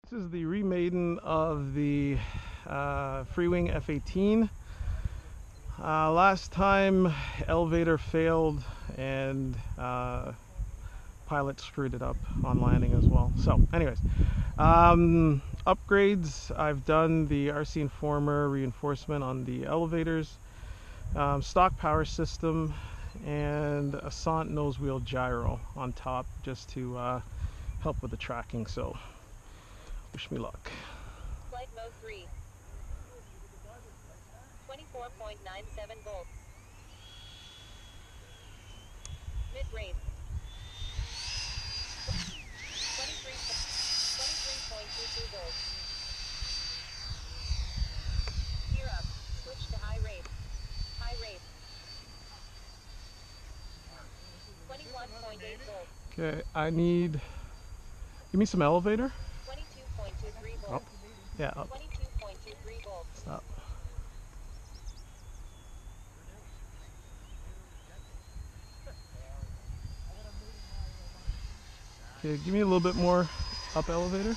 This is the Re Maiden of the Freewing F18. Last time elevator failed and pilot screwed it up on landing as well. So anyways, upgrades. I've done the RC Informer reinforcement on the elevators, stock power system, and a Sant nose wheel gyro on top just to help with the tracking. So wish me luck. Flight mode 3. 24.97 volts. Mid rate. 23.22 volts. Gear up. Switch to high rate. High rate. 21.8 volts. Okay, give me some elevator. 22.23 volts. Up. Yeah, up. 22.23 volts. Up. Okay, give me a little bit more up elevator.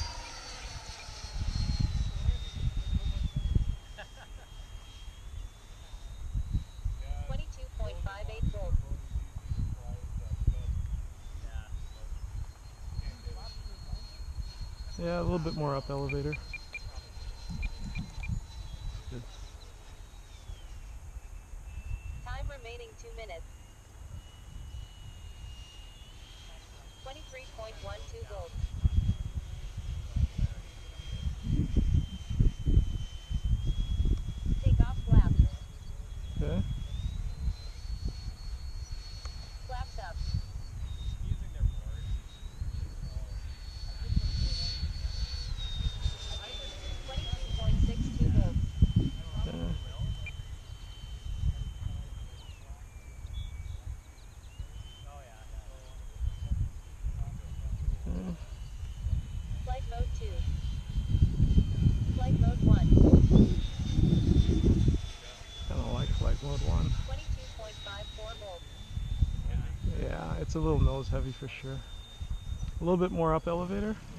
Yeah, a little bit more up elevator. Good. Time remaining 2 minutes. 23.12 volts. Take off flaps. Okay. Flaps up. Flight mode 2. Flight mode 1. I don't like flight mode 1. 22.54 volts. Yeah, it's a little nose heavy for sure. A little bit more up elevator.